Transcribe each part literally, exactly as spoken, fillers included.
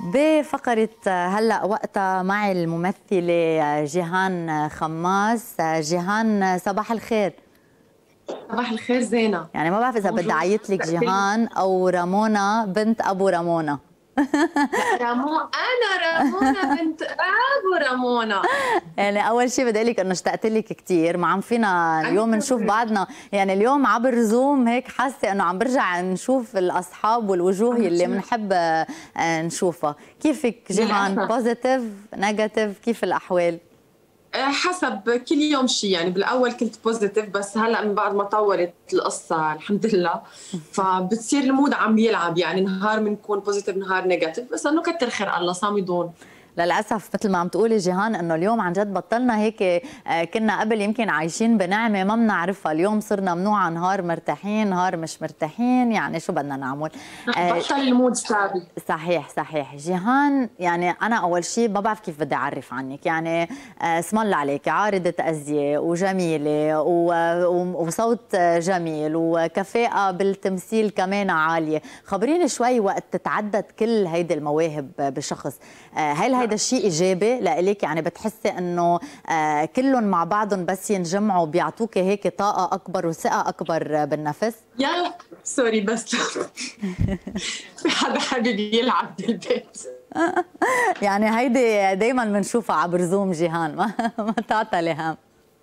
بفقرة هلأ وقتها مع الممثلة جيهان خماس. جيهان صباح الخير. صباح الخير زينة. يعني ما بعرف إذا بدي أعيط لك جيهان أو رامونا بنت أبو رامونا. رامو أنا رامونا بنت أبو رامونا. يعني أول شيء بدي أقول لك إنه اشتقت لك كثير، ما عم فينا اليوم نشوف بعضنا، يعني اليوم عبر زوم هيك حاسة إنه عم برجع نشوف الأصحاب والوجوه اللي بنحب نشوفها. كيفك جيهان؟ بوزيتيف نيجاتيف كيف الأحوال؟ حسب كل يوم شيء، يعني بالاول كنت بوزيتيف بس هلا من بعد ما طولت القصه الحمد لله فبتصير المود عم يلعب، يعني نهار بنكون بوزيتيف نهار نيجاتيف، بس انه كتر خير الله صامدون. للاسف مثل ما عم تقولي جيهان انه اليوم عن جد بطلنا هيك، كنا قبل يمكن عايشين بنعمه ما بنعرفها، اليوم صرنا منوعه نهار مرتاحين نهار مش مرتاحين، يعني شو بدنا نعمل؟ بطل المود ثابت. صحيح صحيح. جيهان يعني انا اول شيء ما بعرف كيف بدي اعرف عنك، يعني اسم الله عليك عارضه ازياء وجميله وصوت جميل وكفاءه بالتمثيل كمان عاليه، خبريني شوي وقت تتعدد كل هيدي المواهب بشخص، هل هيدا الشيء ايجابي لإلك؟ يعني بتحسي انه آه كلهم مع بعضهم بس ينجمعوا بيعطوك هيك طاقه اكبر وثقه اكبر بالنفس؟ يلا سوري بس في حدا حابب يلعب بالبيت. يعني هيدي دائما بنشوفها عبر زوم جيهان، ما ما تعطلي هم.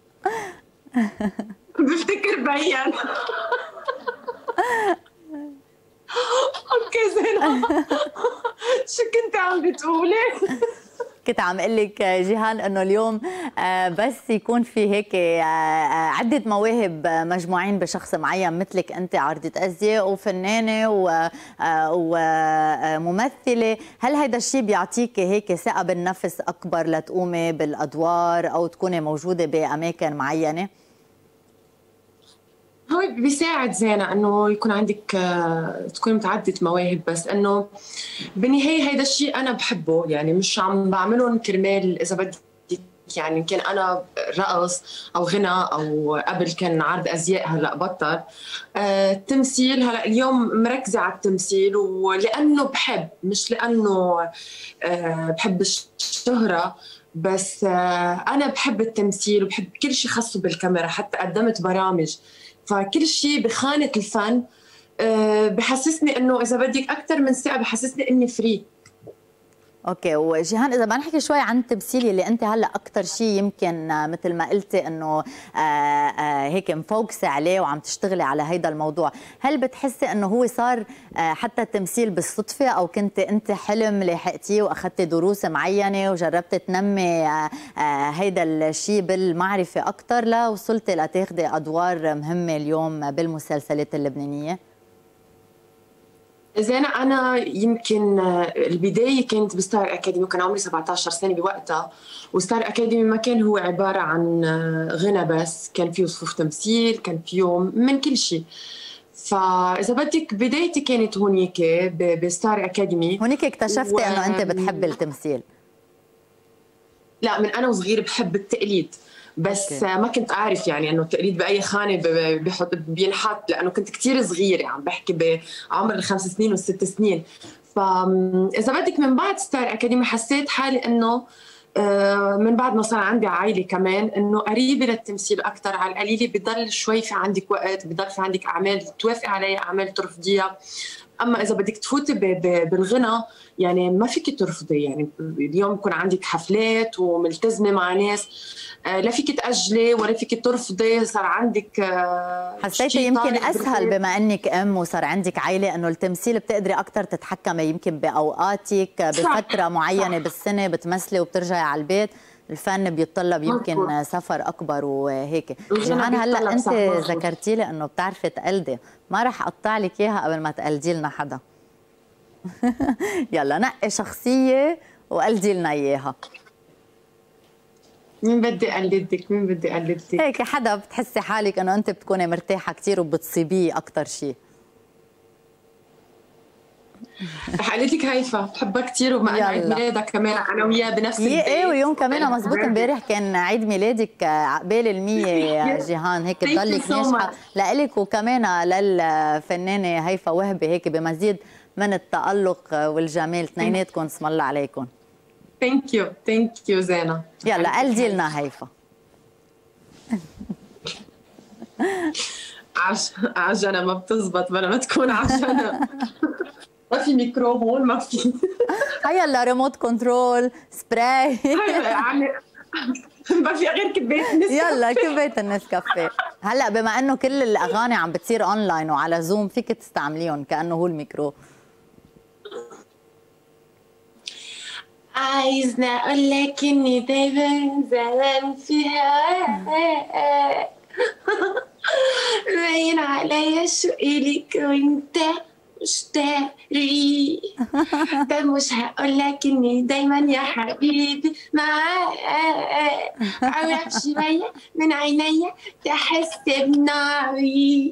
بفتكر بيان. اوكي زينة. شو كنت عم بتقولي؟ كنت عم اقول لك جيهان انه اليوم بس يكون في هيك عده مواهب مجموعين بشخص معين مثلك، انت عارضه ازياء وفنانه وممثله، هل هيدا الشيء بيعطيك هيك ثقه بالنفس اكبر لتقومي بالادوار او تكوني موجوده باماكن معينه؟ هو بيساعد زينة انه يكون عندك تكون متعددة مواهب، بس انه بالنهاية هيدا الشيء انا بحبه، يعني مش عم بعملهم كرمال اذا بدي يعني كان انا رقص او غنى او قبل كان عرض ازياء هلا بطل. آه، التمثيل هلا اليوم مركزة على التمثيل ولانه بحب، مش لانه آه بحب الشهرة، بس آه انا بحب التمثيل وبحب كل شيء خاصه بالكاميرا، حتى قدمت برامج، فكل شيء بخانة الفن أه بحسسني انه اذا بدك اكثر من ساعه بحسسني اني فري. اوكي. وجيهان اذا بدنا نحكي شوي عن التمثيل اللي انت هلا اكثر شيء يمكن مثل ما قلتي انه آآ آآ هيك مفوكسه عليه وعم تشتغلي على هيدا الموضوع، هل بتحسي انه هو صار حتى التمثيل بالصدفه او كنت انت حلم لاحقتيه واخذتي دروس معينه وجربتي تنمي هيدا الشيء بالمعرفه اكثر لوصلتي لتاخذي ادوار مهمه اليوم بالمسلسلات اللبنانيه؟ زينة أنا يمكن البداية كانت بستار أكاديمي وكان عمري سبعة عشر سنة بوقتها، وستار أكاديمي ما كان هو عبارة عن غنى بس، كان فيه صفوف تمثيل، كان فيه من كل شيء. فإذا بدك بدايتي كانت هونيك بستار أكاديمي. هونيك اكتشفتي و... إنه أنت بتحبي التمثيل؟ لا، من أنا وصغيرة بحب التقليد، بس أوكي. ما كنت أعرف يعني أنه التقليد بأي خانة بيحط بينحط، لأنه كنت كتير صغيرة، عم بحكي بعمر الخمس سنين والست سنين. فإذا بدك من بعد ستار أكاديمي حسيت حالي أنه من بعد ما صار عندي عائلة كمان أنه قريبة للتمثيل أكثر، على القليلة بضل شوي في عندك وقت، بضل في عندك أعمال توافقي عليها أعمال ترفضيها. أما إذا بدك تفوتي بالغنى يعني ما فيك ترفضي، يعني اليوم يكون عندك حفلات وملتزمة مع ناس، لا فيك تأجلي ولا فيك ترفضي، صار عندك حسيتي يمكن أسهل بما أنك أم وصار عندك عائلة أنه التمثيل بتقدري أكثر تتحكمي يمكن بأوقاتك بفترة صح. معينة صح. بالسنة بتمثلي وبترجعي على البيت، الفن بيتطلب يمكن مزبوط. سفر أكبر وهيك. جيهان هلا أنت ذكرتي لي أنه بتعرفي تقلدي، ما رح أقطع لك إياها قبل ما تقلدي لنا حدا. يلا نقي شخصية وقلدي لنا إياها. مين بدي اقلدك؟ مين بدي اقلدك؟ هيك حدا بتحسي حالك انه انت بتكوني مرتاحه كثير وبتصيبيه اكثر شيء. رح اقلدك هيفا، بحبها كثير وما انا عيد ميلادها كمان انا وياها بنفس البيت. ايه ويوم كمان مزبوط امبارح كان عيد ميلادك عقبال المية يا جيهان، هيك بضلك ناجحه لإلك وكمان للفنانه هيفا وهبي هيك بمزيد من التألق والجمال، اثنيناتكم اسم الله عليكم. ثانك يو ثانك يو زينة. يلا قلدي لنا هيفا. عش... عجنة ما بتزبط بلا ما تكون عجنة. ما في ميكرو هون، ما في. هيا ريموت كنترول سبراي. يعني ما في غير كباية نسكافيه. يلا كباية النسكافيه. هلا بما انه كل الاغاني عم بتصير اونلاين وعلى زوم فيك تستعمليهم كانه هو الميكرو. عايزني اقول لك اني دايما زمان في هواك، باين عليا شوقي ليك وانت مش داري. طب مش هقول لك اني دايما يا حبيبي معاك، قرب شويه من عينيا تحس بناري.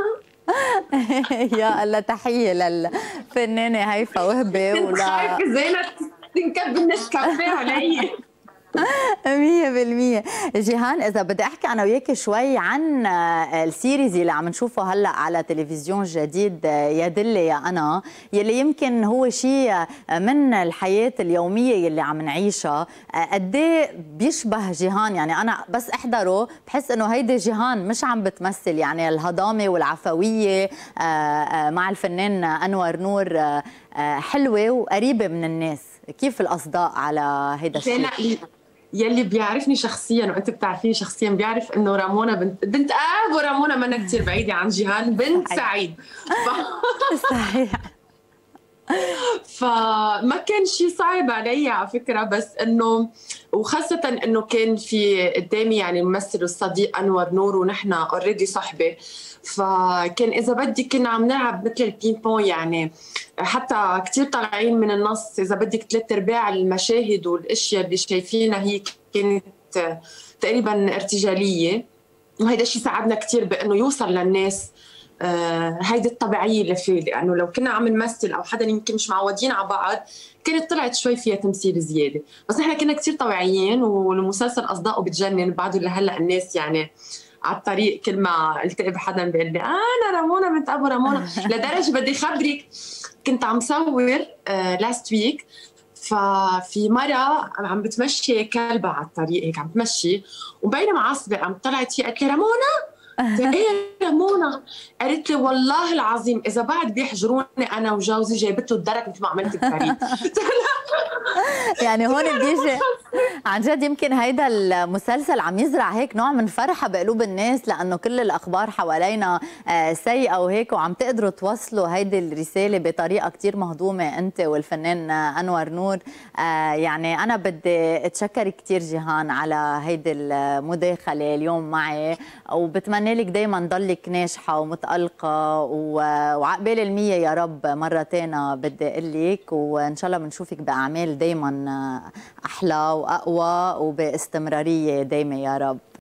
يا الله، تحيه للفنانه هيفا وهبي. كنت خايفه زينة تنكب النسكافيه علي. مية بالمية. جيهان، إذا بدي أحكي أنا وياك شوي عن السيريز اللي عم نشوفه هلأ على تلفزيون جديد، يا دلي يا أنا، يلي يمكن هو شيء من الحياة اليومية يلي عم نعيشها، قد ايه بيشبه جيهان. يعني أنا بس أحضره بحس إنه هيدي جيهان مش عم بتمثل، يعني الهضامة والعفوية مع الفنان أنور نور حلوة وقريبة من الناس. كيف الأصداء على هيدا الشيء؟ يلي بيعرفني شخصيا وانت بتعرفيني شخصيا بيعرف انه رامونا بنت بنت ابو رامونا منا كثير بعيده عن جيهان بنت سعيد. ف... صحيح. فما كان شيء صعب علي على فكره، بس انه وخاصه انه كان في قدامي يعني الممثل الصديق انور نور ونحن اوريدي صحبه، فكان اذا بدي كنا عم نلعب مثل البين بون، يعني حتى كثير طالعين من النص. اذا بدك ثلاث ارباع المشاهد والاشياء اللي شايفينها هي كانت تقريبا ارتجاليه، وهذا الشيء ساعدنا كثير بانه يوصل للناس آه هيدي الطبيعيه اللي فيه، لانه لو كنا عم نمثل او حدا يمكن مش معودين على بعض كانت طلعت شوي فيها تمثيل زياده، بس نحن كنا كثير طبيعيين. والمسلسل اصداؤه بتجنن بعده لهلا الناس، يعني على الطريق كل ما التقي بحدا بيقول لي انا رامونا بنت ابو رامونا. لدرجه بدي خبرك كنت عم صور لاست ويك، ففي مره عم بتمشي كلبه على الطريق هيك عم تمشي وبينما معصبه قام طلعت هي قالت لي رامونا. ايه رامونا؟ قالت لي والله العظيم اذا بعد بيحجروني انا وجوزي جايبت له الدرك مثل ما عملت بفريد. يعني هون بيجي عن جد يمكن هيدا المسلسل عم يزرع هيك نوع من فرحة بقلوب الناس، لأنه كل الأخبار حوالينا سيئة وهيك، وعم تقدروا توصلوا هيدي الرسالة بطريقة كتير مهضومة أنت والفنان أنور نور. يعني أنا بدي أتشكر كتير جيهان على هيدي المداخلة اليوم معي، وبتمنى لك دايما ضلك ناجحة ومتألقة وعقبال المية يا رب. مرة تانية بدي أقول لك، وإن شاء الله بنشوفك بأعمال دايما أحلى وأقوى وباستمرارية دايما يا رب.